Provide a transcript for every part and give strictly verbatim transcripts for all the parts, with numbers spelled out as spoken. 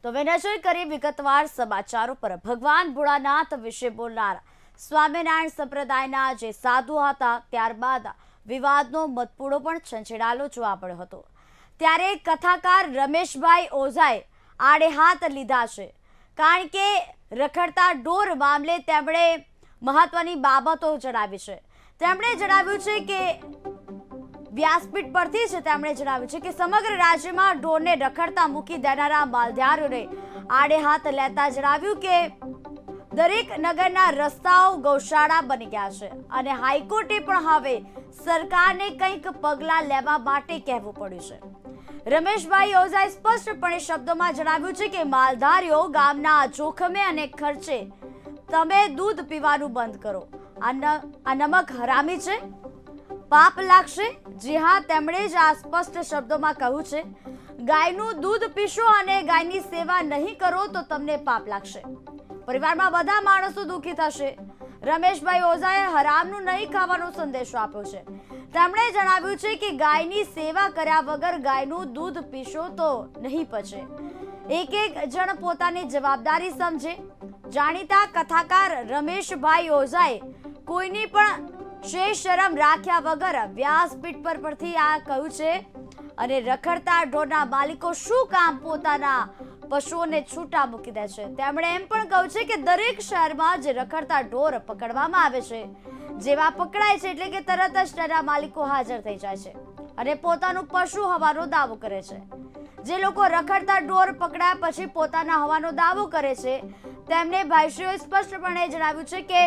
તો હવે નજર કરીએ વિગતવાર સમાચારો પર। ભગવાન ભોળાનાથ વિશે બોલનાર સ્વામિનારાયણ સંપ્રદાયના જે સાધુ હતા, ત્યારબાદ વિવાદનો મતપૂડો પણ છંછેડાયેલો જોવા મળ્યો હતો। ત્યારે કથાકાર રમેશભાઈ ઓઝાએ આડે હાથ લીધા છે, કારણ કે રખડતા ઢોર મામલે તેમણે મહત્વની બાબતો જણાવી છે। તેમણે જણાવ્યું છે કે વ્યાસપીઠ પરથી જ તેમણે જણાવ્યું છે કે સમગ્ર રાજ્યમાં ઢોરને રખડતા મૂકી દેનારા માલધારીઓને આડે હાથ લેતા જણાવ્યું કે દરેક નગરના રસ્તાઓ ગૌશાળા બની ગયા છે અને હાઈકોર્ટે પણ હવે સરકારને કંઈક પગલાં લેવા માટે કહેવું પડ્યું છે। રમેશભાઈ ઓઝાએ સ્પષ્ટપણે શબ્દોમાં જણાવ્યું છે કે માલધારીઓ ગામના જોખમે અને ખર્ચે તમે દૂધ પીવાનું બંધ કરો। આ નમક હરામી છે, પાપ લાગશે। જી હા, તેમણે જ આ સ્પષ્ટ શબ્દોમાં કહ્યું છે, ગાયનું દૂધ પીશો અને ગાયની સેવા નહીં કરો તો તમને પાપ લાગશે। પરિવારમાં બધા માણસો દુઃખી થશે। રમેશભાઈ ઓઝાએ હરામનું નહીં ખાવાનો સંદેશો આપ્યો છે। તેમણે જણાવ્યું છે કે ગાયની સેવા કર્યા વગર ગાયનું દૂધ પીશો તો નહીં પચે। એક એક જણ પોતાની જવાબદારી સમજે। જાણીતા કથાકાર રમેશભાઈ ઓઝાએ કોઈની પણ શેષ શરમ રાખ્યા વગર વ્યાસપીઠ પર પરથી આ કહ્યું છે અને રખડતા ઢોરના માલિકો શું કામ પોતાના પશુઓને છૂટા મૂકી દે છે। તેમણે એમ પણ કહ્યું છે કે દરેક શહેરમાં જે રખડતા ઢોર પકડવામાં આવે છે, જેવા પકડાય છે એટલે કે તરત જ તેના માલિકો હાજર થઈ જાય છે અને પોતાનું પશુ હોવાનો દાવો કરે છે। જે લોકો રખડતા ઢોર પકડાયા પછી પોતાના હોવાનો દાવો કરે છે, તેમને ભાઈશ્રીઓએ સ્પષ્ટપણે જણાવ્યું છે કે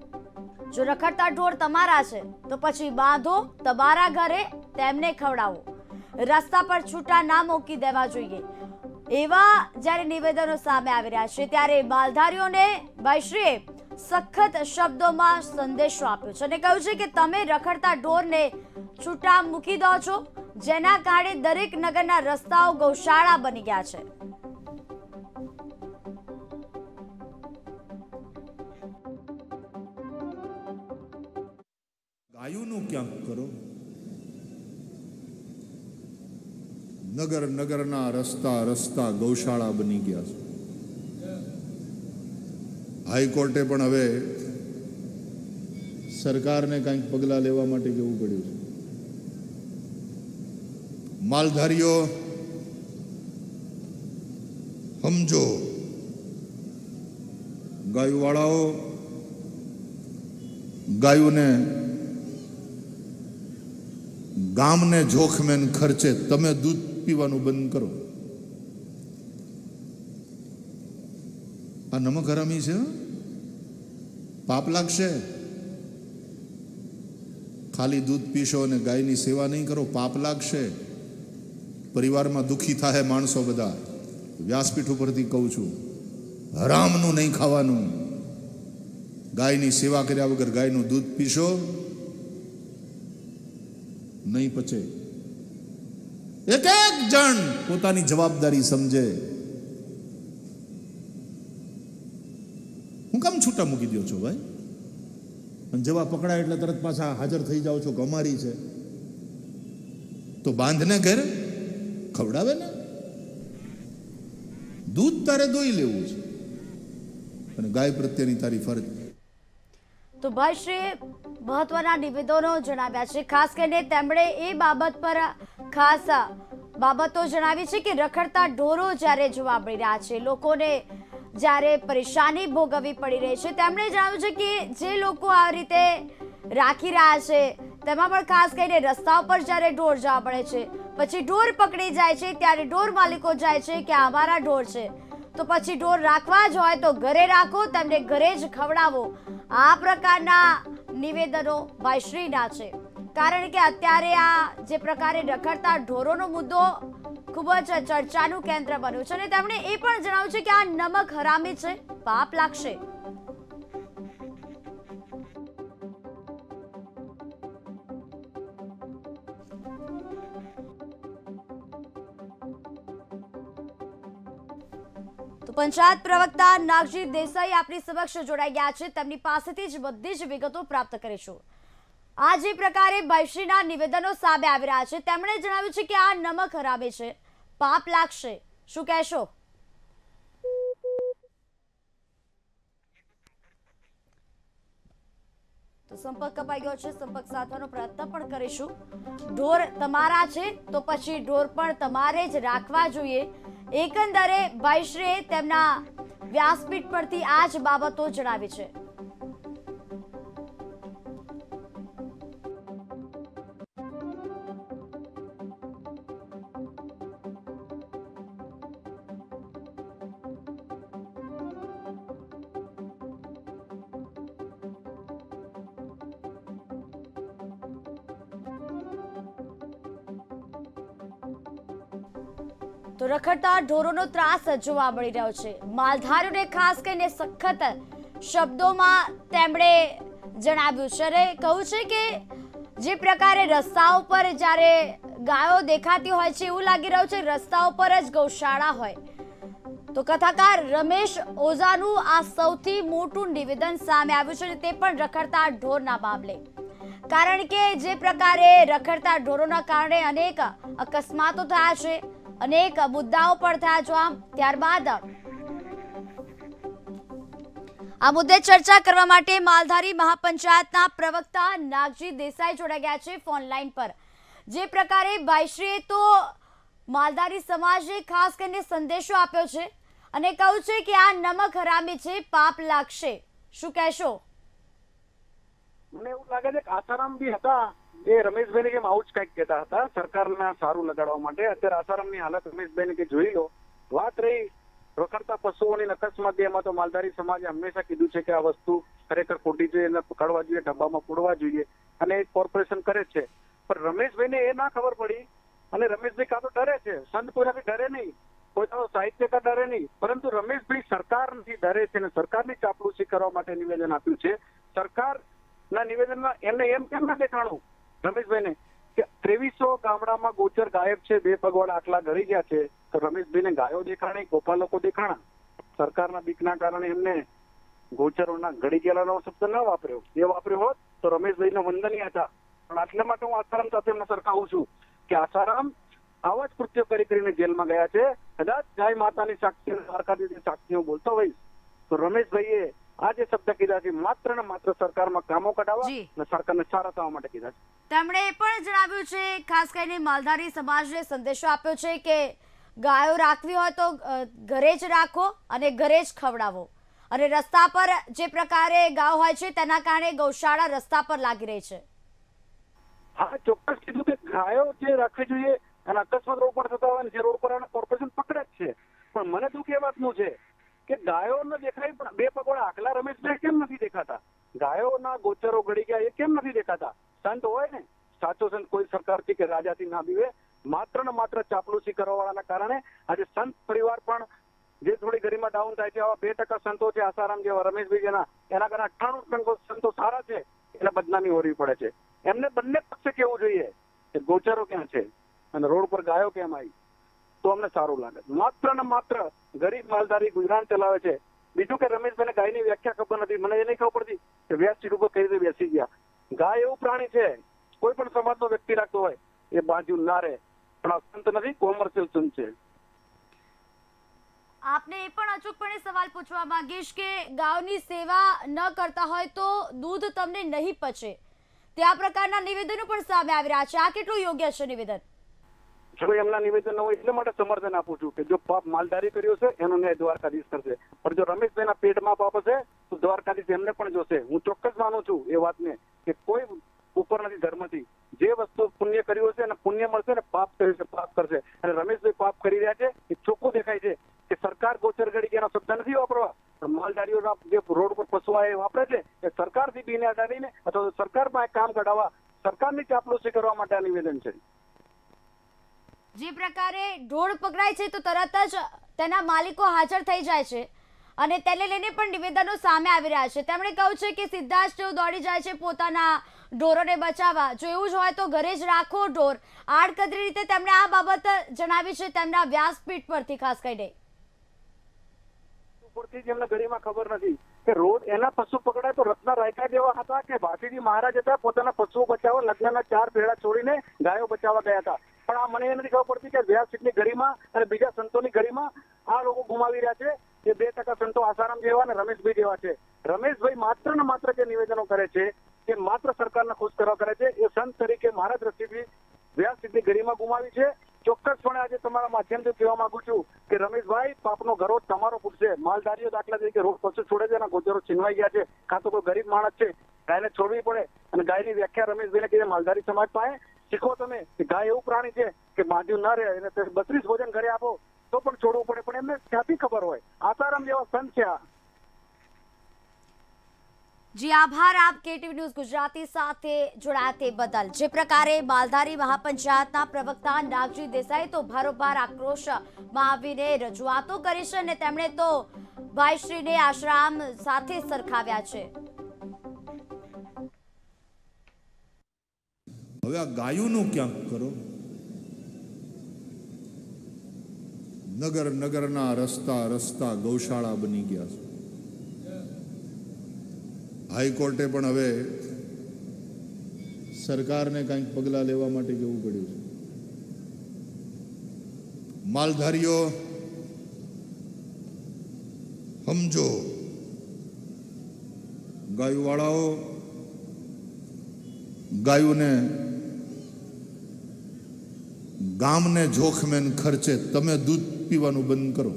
જો રખડતા ઢોર તમારા છે તો પછી બાંધો તમારા ઘરે, તેમને ખવડાવો। રસ્તા પર છૂટા ના મૂકી દેવા જોઈએ, એવા જ્યારે નિવેદનો સામે આવી રહ્યા છે, ત્યારે માલધારીઓને ભાઈશ્રીએ સખત શબ્દોમાં સંદેશો આપ્યો છે અને કહ્યું છે કે તમે રખડતા ઢોરને છૂટા મૂકી દો છો, જેના કારણે દરેક નગરના રસ્તાઓ ગૌશાળા બની ગયા છે। ગાયોનું ક્યાંક કરો। નગર નગરના રસ્તા રસ્તા ગૌશાળા બની ગયા છે। હાઈકોર્ટે પણ હવે સરકારને કંઈક પગલાં લેવા માટે કહેવું પડ્યું છે। માલધારીઓ સમજો, ગાયોવાળાઓ ગાયોને ગામને જોખમે ખર્ચે તમે દૂધ પીવાનું બંધ કરો। આ નમક હરામી છે, પાપ લાગશે। ખાલી દૂધ પીશો અને ગાયની સેવા નહીં કરો, પાપ લાગશે। પરિવારમાં દુઃખી થાય માણસો બધા। વ્યાસપીઠ ઉપરથી કહું છું, હરામનું નહીં ખાવાનું। ગાયની સેવા કર્યા વગર ગાયનું દૂધ પીશો નહીં પચે। એક એક જણ પોતાની જવાબદારી સમજે। હું કામ છૂટા મૂકી દો છો ભાઈ? અને જવા પકડાય એટલે તરત પાછા હાજર થઈ જાઓ છો, ગમારી છે તો બાંધને ઘેર ખવડાવે ને। દૂધ તારે દોઈ લેવું છે અને ગાય પ્રત્યેની તારી ફરજ। તો ભાઈશ્રીએ મહત્વના નિવેદનો જણાવ્યા છે। ખાસ કરીને તેમણે એ બાબત પર ખાસ બાબતો જણાવી છે કે રખડતા ઢોરો જ્યારે જોવા મળી રહ્યા છે, લોકોને જ્યારે પરેશાની ભોગવવી પડી રહી છે, તેમણે જણાવ્યું છે કે જે લોકો આ રીતે રાખી રહ્યા છે, તેમાં પણ ખાસ કરીને રસ્તા ઉપર જ્યારે ઢોર જોવા મળે છે, પછી ઢોર પકડી જાય છે, ત્યારે ઢોર માલિકો જાય છે કે અમારા ઢોર છે તો પછી ઢોર રાખવા જ હોય તો ઘરે રાખો, તેમને ઘરે જ ખવડાવો। આ પ્રકારના નિવેદનો ભાઈશ્રીના છે, કારણ કે અત્યારે આ જે પ્રકારે રખડતા ઢોરોનો મુદ્દો ખૂબ જ ચર્ચાનું કેન્દ્ર બન્યું છે અને તેમણે એ પણ જણાવ્યું છે કે આ નમક હરામી છે, પાપ લાગશે। તો પંચાયત પ્રવક્તા નાગજી દેસાઈ આપણી સમક્ષ જોડાઈ ગયા છે, તેમની પાસેથી જ બધી જ વિગતો પ્રાપ્ત કરીશું। આ જે પ્રકારે ભાઈશ્રીના નિવેદનો સામે આવી રહ્યા છે, તેમણે જણાવ્યું છે કે આ નમક હરામી છે, પાપ લાગશે। શું કહેશો? સંપર્ક કપાઈ ગયો છે, સંપર્ક સાધવાનો પ્રયત્ન પણ કરીશું. ઢોર તમારા છે તો પછી ઢોર પણ તમારે જ રાખવા જોઈએ. એકંદરે ભાઈશ્રીએ તેમના વ્યાસપીઠ પરથી આ જ બાબતો જણાવી છે. તો રખડતા ઢોરોનો ત્રાસ જોવા મળી રહ્યો છે. માલધારીઓને ખાસ કરીને સખત શબ્દોમાં તેમણે જણાવ્યું છે અને કહ્યું છે કે જે પ્રકારે રસ્તાઓ પર જ્યારે ગાયો દેખાતી હોય છે એવું લાગી રહ્યું છે રસ્તાઓ પર જ ગૌશાળા હોય. તો કથાકાર રમેશ ઓઝાનું આ સૌથી મોટું નિવેદન સામે આવ્યું છે, તે પણ રખડતા ઢોરના મામલે. કારણ કે જે પ્રકારે રખડતા ઢોરોના કારણે અનેક અકસ્માતો થયા છે, અનેક મુદ્દાઓ પણ થયા જો આમ ત્યારબાદ આ મુદ્દે ચર્ચા કરવા માટે માલધારી મહાપંચાયતના પ્રવક્તા નાગજી દેસાઈ જોડાઈ ગયા છે ફોન લાઈન પર. જે પ્રકારે ભાઈશ્રીએ તો માલધારી સમાજે ખાસ કરીને સંદેશો આપ્યો છે અને કહ્યું છે કે આ નમક હરામી છે, પાપ લાગશે. શું કહેશો? મને એવું લાગે છે કે આસારામ બી હતા એ રમેશભાઈને કેમ આવું જ કંઈક કહેતા હતા સરકારના સારું લગાડવા માટે. અત્યારે આસારામની હાલત રમેશભાઈને કે જોઈ લો. વાત રહી રખડતા પશુઓની અકસ્માત, એમાં તો માલધારી સમાજે હંમેશા કીધું છે કે આ વસ્તુ ખરેખર ખોટી છે, એને પકડવા જોઈએ, ડબ્બામાં પૂરવા જોઈએ અને એ કોર્પોરેશન કરે છે. પણ રમેશભાઈને એ ના ખબર પડી અને રમેશભાઈ કાં તો ડરે છે, સંત કોઈનાથી ડરે નહીં, કોઈ તો સાહિત્યકાર ડરે નહીં, પરંતુ રમેશભાઈ સરકારથી ડરે છે અને સરકારની ચાપલુસી કરવા માટે નિવેદન આપ્યું છે. સરકારના નિવેદનમાં એમને એમ કેમ ના દેખાણું રમેશભાઈને કે ત્રેવીસો ગામડામાં ગોચર ગાયબ છે, બે પગવાડા આટલા ઘરી ગયા છે, તો રમેશભાઈને ગાયો દેખાણી, ગોપાલકો દેખાણા. સરકારના બીકના કારણે એમને ગોચરોના ઘડી ગયેલાનો શબ્દ ન વાપર્યો. એ વાપર્યો હોત તો રમેશભાઈને વંદનીય હતા. પણ આટલા માટે હું આસારામ સાથે એમને સરખાવું છું કે આસારામ આવા જ કૃત્યો કરી કરીને જેલમાં ગયા છે. કદાચ ગાય માતાની સાક્ષી દ્વારકાધીશની સાક્ષીઓ બોલતો હોય તો રમેશભાઈએ આ જે શબ્દ કીધા છે માત્ર ને માત્ર સરકારમાં કામો કઢાવવા અને સરકારને સારા થવા માટે કીધા છે. તેમણે એ પણ જણાવ્યું છે, ખાસ કરીને માલધારી સમાજને સંદેશો આપ્યો છે કે ગાયો રાખવી હોય તો ઘરે જ રાખો અને ઘરે જ ખવડાવો. અને રસ્તા પર જે પ્રકારે ગાયો હોય છે તેના કારણે ગૌશાળા રસ્તા પર લાગી રહી છે. હા, ચોક્કસ કીધું કે ગાયો જે રાખવી જોઈએ અને અકસ્માત રોડ પર થતા હોય જે રોડ પર કોર્પોરેશન પકડે જ છે. પણ મને દુઃખ એ વાતનું છે કે ગાયો ન દેખાય પણ બે પગોળા આગલા રમેશભાઈ કેમ નથી દેખાતા? ગાયોના ગોચરો ઘડી ગયા એ કેમ નથી દેખાતા? સંત હોય ને, સાચો સંત કોઈ સરકારથી કે રાજાથી ના બીવે. માત્ર ને માત્ર ચાપલુસી કરવા વાળાના કારણે આજે સંત પરિવાર પણ જે થોડી ગરીમાં ડાઉન થાય છે. આવા બે ટકા સંતો છે આસારામ જેવા, રમેશભાઈ જેના, એના કારણે અઠ્ઠાણું સંતો સારા છે એને બદનામી હોરવી પડે છે. એમને બંને પક્ષે કેવું જોઈએ કે ગોચરો ક્યાં છે અને રોડ પર ગાયો કેમ આવી તો અમને સારું લાગે. માત્ર ને માત્ર ગરીબ માલધારી ગુજરાન ચલાવે છે. બીજું કે રમેશભાઈને ગાયની વ્યાખ્યા ખબર નથી. મને એ નહીં ખબર પડતી કે વ્યાસ સીટ ઉપર કઈ રીતે બેસી ગયા. ગાય એવું પ્રાણી છે કોઈ પણ સમાજનો વ્યક્તિ રાખતો હોય એ બાજુ ના રહે, પણ આ સંત નથી, કોમર્શિયલ સંત છે. આપને એ પણ અચૂકપણે સવાલ પૂછવા માંગીશ કે ગાયોની સેવા ન કરતા હોય તો દૂધ તમને નહીં પચે, તે આ પ્રકારના નિવેદનો પણ સામે આવી રહ્યા છે. આ કેટલું યોગ્ય છે નિવેદન? જો એમના નિવેદન હોય એટલે માટે સમર્થન આપું છું કે જો પાપ માલધારી કર્યો છે એનો ન્યાય દ્વારકાધીશ કરશે, પણ જો રમેશભાઈના પેટમાં પાપ હશે તો દ્વારકાધીશ એમને પણ જોશે. હું ચોક્કસ માનું છું એ વાતને કે કોઈ ઉપર નથી ધર્મથી. જે વસ્તુ પુણ્ય કર્યું છે અને પુણ્ય મળશે ને પાપ કર્યું છે પાપ કરશે. અને રમેશભાઈ પાપ કરી રહ્યા છે એ ચોખ્ખું દેખાય છે કે સરકાર ગોચર ઘડી એનો શબ્દ નથી વાપરવા, પણ માલધારીઓના જે રોડ પર પશુ આવે એ વાપરે છે એ સરકારથી બીને અડાડીને અથવા સરકારમાં કામ કઢાવવા, સરકારની ચાપલુસી કરવા માટે આ નિવેદન છે. જે પ્રકારે ઢોર પકડાય છે તો તરત જ તેના માલિકો હાજર થઈ જાય છે અને તેને લઈને પણ નિવેદનો સામે આવી રહ્યા છે. તેમણે કહ્યું છે કે સીધા જ તેઓ દોડી જાય છે પોતાના ઢોરોને બચાવવા. જો એવું જ હોય તો ઘરે જ રાખો ઢોર. આડકતરી રીતે તેમણે આ બાબત જણાવી છે તેમના વ્યાસપીઠ પરથી. ખાસ કરીને ઉપરથી જેમને ગળીમાં ખબર નથી કે રોડ એના પશુ પકડાય તો રત્ના રાયકા જેવા હતા કે ભાતીજી મહારાજ હતા, પોતાના પશુઓ બચાવવા લગ્નના ચાર ભેળા છોડીને ગાયો બચાવવા ગયા હતા. પણ આ મને એ નથી ખબર પડતી કે વ્યાસપીઠની ગળીમાં અને બીજા સંતોની ગળીમાં આ લોકો ગુમાવી રહ્યા છે. એ બે ટકા સંતો આસારામ જેવા અને રમેશભાઈ જેવા છે. રમેશભાઈ માત્ર ને માત્ર જે નિવેદનો કરે છે કે માત્ર સરકારને ખુશ કરવા કરે છે, એ સંત તરીકે મારા દ્રષ્ટિથી વ્યાસપીઠની ગરિમા ગુમાવી છે. ચોક્કસપણે આજે તમારા માધ્યમથી કહેવા માંગુ છું કે રમેશભાઈ, પાપનો ઘરો તમારો ફૂટશે. માલધારીઓ દાખલા તરીકે રોડ પશુ છોડે છે અને ગોચરો છીનવાઈ ગયા છે, કાં તો કોઈ ગરીબ માણસ છે, ગાયને છોડવી પડે. અને ગાયની વ્યાખ્યા રમેશભાઈને કીધે માલધારી સમાજ પાસે શીખો તમે કે ગાય એવું પ્રાણી છે કે બાંધ્યું ના રહે, એને બત્રીસ ભોજન ઘરે આપો તો પણ છોડવું પડે, પણ એમને ક્યાંથી ખબર હોય? આસારામ જેવા સંત છે આ. જી આભાર આપ કેટીવી ન્યૂઝ ગુજરાતી સાથે જોડાયા તે બદલ. જે પ્રકારે માલધારી મહાપંચાયતના પ્રવક્તા નાગજી દેસાઈ તો ભારોભાર આક્રોશમાં આવીને રજૂઆતો કરી છે અને તેમણે તો ભાઈશ્રીને આશ્રમ સાથે સરખાવ્યા છે. હવે આ ગાયોનું ક્યાંક કરો. નગર નગરના રસ્તા રસ્તા ગૌશાળા બની ગયા છે. હાઈકોર્ટે પણ હવે સરકારને કંઈક પગલાં લેવા માટે જવું પડ્યું છે. માલધારીઓ સમજો, ગાયોવાળાઓ ગાયોને ગામને જોખમે ને ખર્ચે તમે દૂધ પીવાનું બંધ કરો.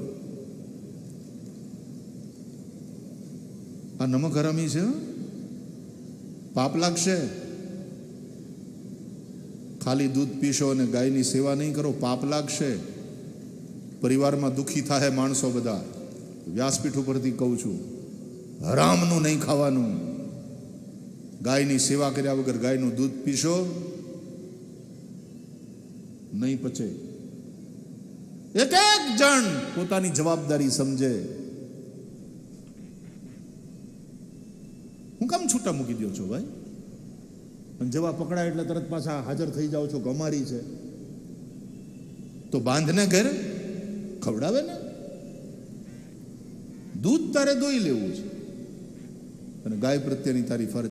આ નમક હરામી છે, પાપ લાગશે. ખાલી દૂધ પીશો અને ગાયની સેવા નહીં કરો, પાપ લાગશે. પરિવારમાં દુઃખી થાય માણસો બધા. વ્યાસપીઠ ઉપરથી કહું છું, હરામનું નહીં ખાવાનું. ગાયની સેવા કર્યા વગર ગાયનું દૂધ પીશો, નહીં પચે. એક એક જણ પોતાની જવાબદારી સમજે. હું કામ છૂટા મૂકી દો છો ભાઈ? અને જવા પકડાય એટલે તરત પાછા હાજર થઈ જાઓ છો, ગમારી છે તો બાંધને ઘેર ખવડાવે ને. દૂધ તારે દોઈ લેવું છે અને ગાય પ્રત્યેની તારી ફરજ